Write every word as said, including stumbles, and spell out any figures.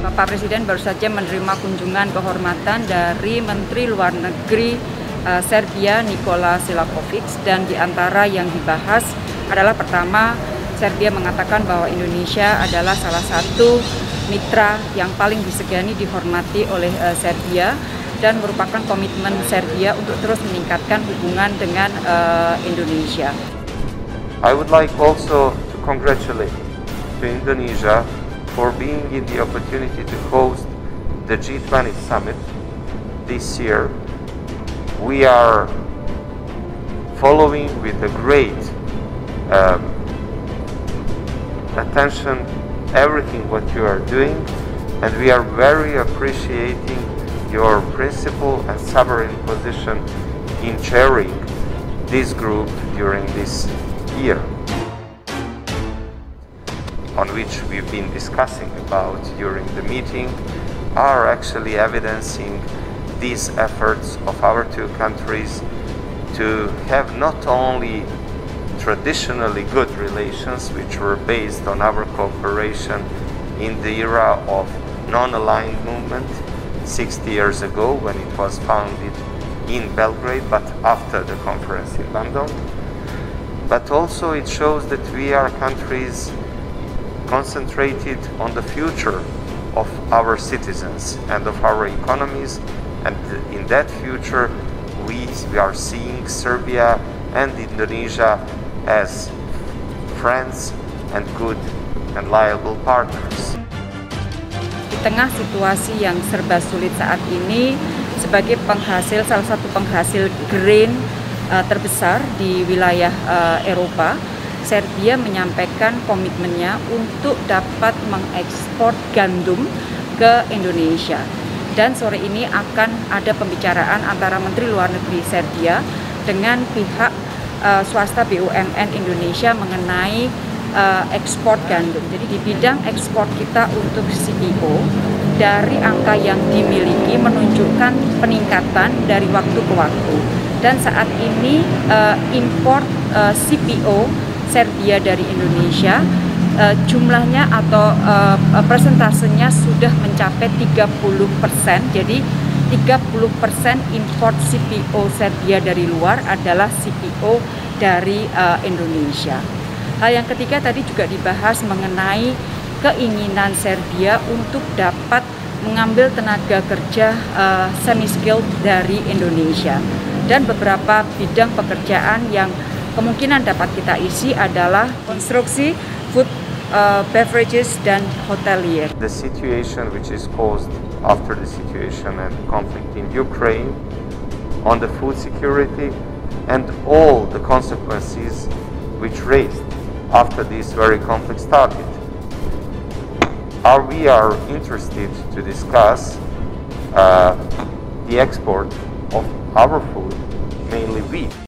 Bapak Presiden baru saja menerima kunjungan kehormatan dari Menteri Luar Negeri uh, Serbia Nikola Selakovic, dan di antara yang dibahas adalah pertama, Serbia mengatakan bahwa Indonesia adalah salah satu mitra yang paling disegani, dihormati oleh uh, Serbia, dan merupakan komitmen Serbia untuk terus meningkatkan hubungan dengan uh, Indonesia. I would like also to congratulate to Indonesia for being in the opportunity to host the G twenty summit this year. We are following with a great um, attention everything what you are doing, and we are very appreciating your principle and sovereign position in chairing this group during this year, on which we've been discussing about during the meeting, are actually evidencing these efforts of our two countries to have not only traditionally good relations, which were based on our cooperation in the era of non-aligned movement sixty years ago when it was founded in Belgrade, but after the conference in London, but also it shows that we are countries concentrated on the future of our citizens and of our economies, and in that future we, we are seeing Serbia and Indonesia as friends and good and liable partners. Di tengah situasi yang serba sulit saat ini, sebagai penghasil, salah satu penghasil grain uh, terbesar di wilayah uh, Eropa, Serbia menyampaikan komitmennya untuk dapat mengekspor gandum ke Indonesia. Dan sore ini akan ada pembicaraan antara Menteri Luar Negeri Serbia dengan pihak uh, swasta B U M N Indonesia mengenai uh, ekspor gandum. Jadi di bidang ekspor kita untuk C P O, dari angka yang dimiliki menunjukkan peningkatan dari waktu ke waktu. Dan saat ini uh, impor uh, C P O Serbia dari Indonesia uh, jumlahnya atau uh, persentasenya sudah mencapai tiga puluh persen. Jadi tiga puluh persen import C P O Serbia dari luar adalah C P O dari uh, Indonesia. Hal yang ketiga tadi juga dibahas mengenai keinginan Serbia untuk dapat mengambil tenaga kerja uh, semi-skilled dari Indonesia. Dan beberapa bidang pekerjaan yang kemungkinan dapat kita isi adalah konstruksi, food, uh, beverages, dan hotelier. The situation which is caused after the situation and conflict in Ukraine, on the food security, and all the consequences which raised after this very conflict started. Are we are interested to discuss uh, the export of our food, mainly wheat.